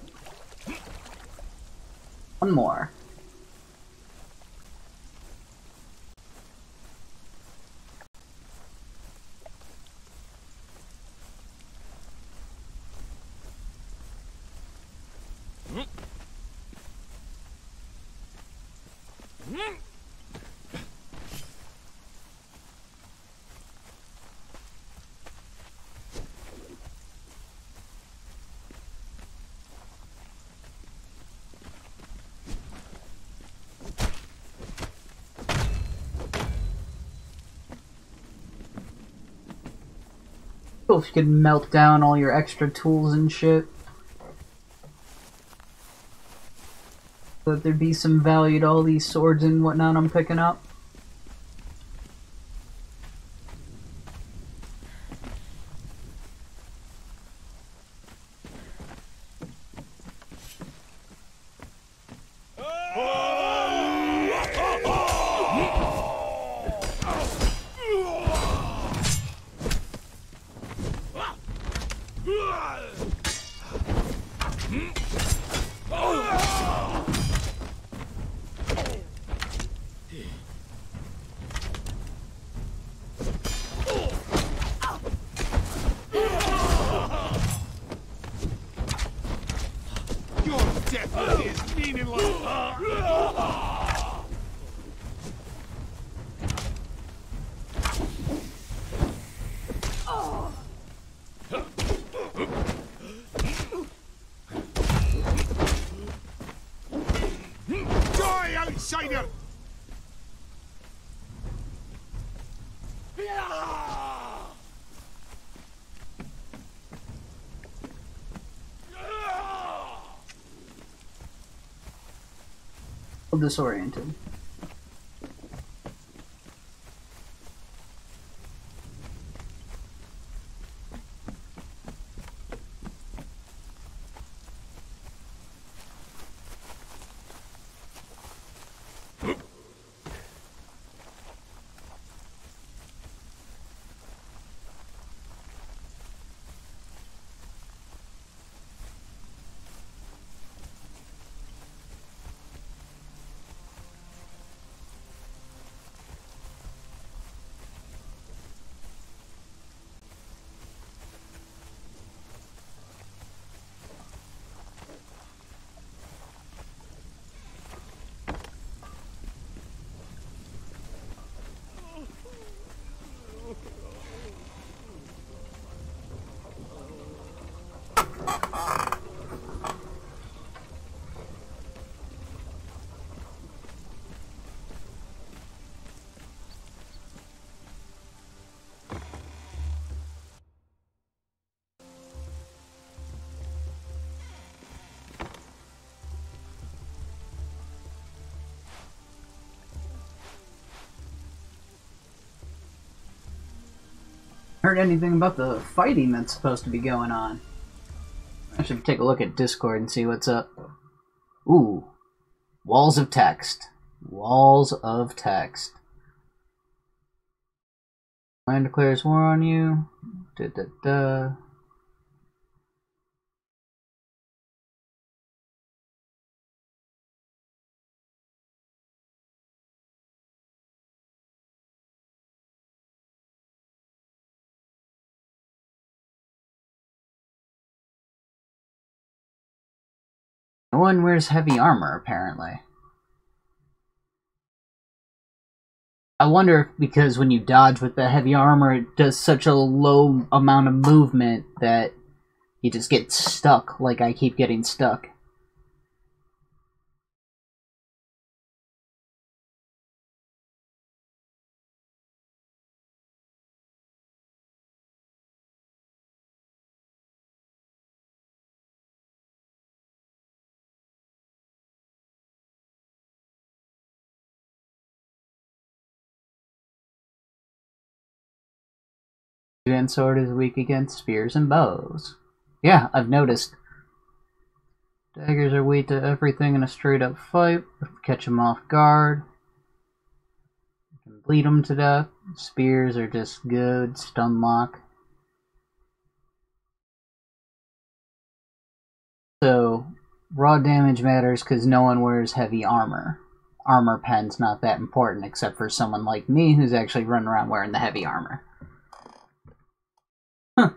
One more. Cool if you could melt down all your extra tools and shit. So that there'd be some value to all these swords and whatnot I'm picking up. outsider! Disoriented. Heard anything about the fighting that's supposed to be going on? I should take a look at Discord and see what's up. Ooh. Walls of text. Walls of text. Land declares war on you. Da da da. No one wears heavy armor, apparently. I wonder if because when you dodge with the heavy armor, it does such a low amount of movement that you just get stuck, like I keep getting stuck. Two-hand sword is weak against spears and bows. Yeah, I've noticed. Daggers are weak to everything in a straight-up fight. Catch them off guard. You can bleed them to death. Spears are just good. Stun lock. So, raw damage matters because no one wears heavy armor. Armor pen's not that important except for someone like me who's actually running around wearing the heavy armor. Huh.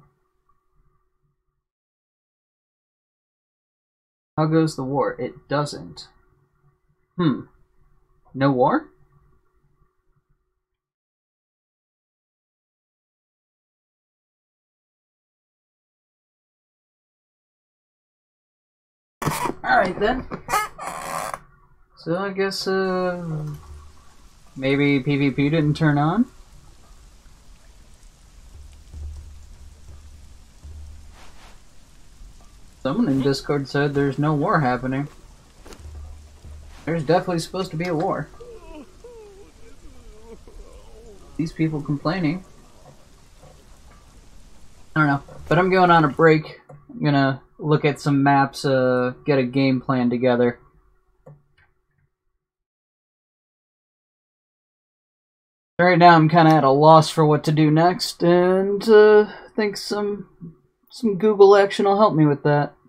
How goes the war? It doesn't. Hmm. No war? Alright then. So I guess, uh... maybe PvP didn't turn on? Someone in Discord said there's no war happening. There's definitely supposed to be a war. These people complaining. I don't know. But I'm going on a break. I'm gonna look at some maps, uh, get a game plan together. Right now I'm kinda at a loss for what to do next, and uh, I think some... Some Google action will help me with that.